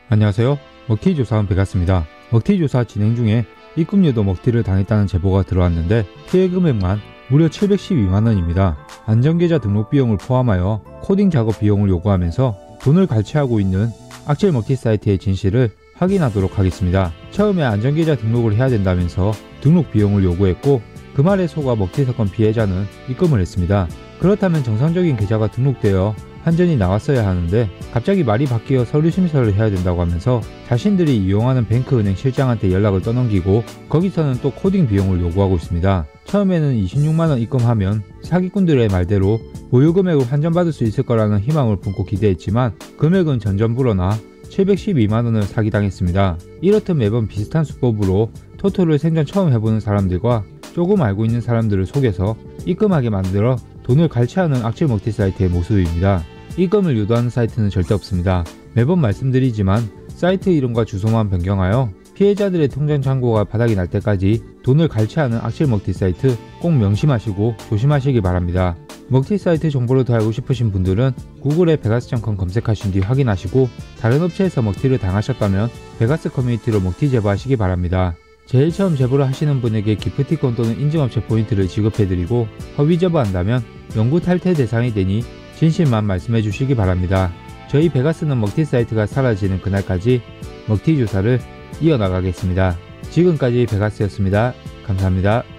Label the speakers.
Speaker 1: 안녕하세요. 먹튀조사원 베가스입니다. 먹튀조사 진행 중에 입금료도 먹튀를 당했다는 제보가 들어왔는데 피해 금액만 무려 712만원입니다. 안전계좌 등록 비용을 포함하여 코딩 작업 비용을 요구하면서 돈을 갈취하고 있는 악질 먹튀 사이트의 진실을 확인하도록 하겠습니다. 처음에 안전계좌 등록을 해야 된다면서 등록 비용을 요구했고 그 말에 속아 먹튀 사건 피해자는 입금을 했습니다. 그렇다면 정상적인 계좌가 등록되어 한전이 나왔어야 하는데 갑자기 말이 바뀌어 서류 심사를 해야 된다고 하면서 자신들이 이용하는 뱅크은행 실장한테 연락을 떠넘기고 거기서는 또 코딩 비용을 요구하고 있습니다. 처음에는 26만원 입금하면 사기꾼들의 말대로 보유금액을 환전받을 수 있을 거라는 희망을 품고 기대했지만 금액은 점점 불어나 712만원을 사기당했습니다. 이렇듯 매번 비슷한 수법으로 토토를 생전 처음 해보는 사람들과 조금 알고 있는 사람들을 속여서 입금하게 만들어 돈을 갈취하는 악질 먹튀 사이트의 모습입니다. 입금을 유도하는 사이트는 절대 없습니다. 매번 말씀드리지만 사이트 이름과 주소만 변경하여 피해자들의 통장 잔고가 바닥이 날 때까지 돈을 갈취하는 악질 먹튀 사이트 꼭 명심하시고 조심하시기 바랍니다. 먹튀 사이트 정보를 더 알고 싶으신 분들은 구글에 베가스.com 검색하신 뒤 확인하시고 다른 업체에서 먹튀를 당하셨다면 베가스 커뮤니티로 먹튀 제보하시기 바랍니다. 제일 처음 제보를 하시는 분에게 기프티콘 또는 인증업체 포인트를 지급해드리고 허위 제보한다면 영구 탈퇴 대상이 되니 진실만 말씀해 주시기 바랍니다. 저희 베가스는 먹튀 사이트가 사라지는 그날까지 먹튀 조사를 이어나가겠습니다. 지금까지 베가스였습니다. 감사합니다.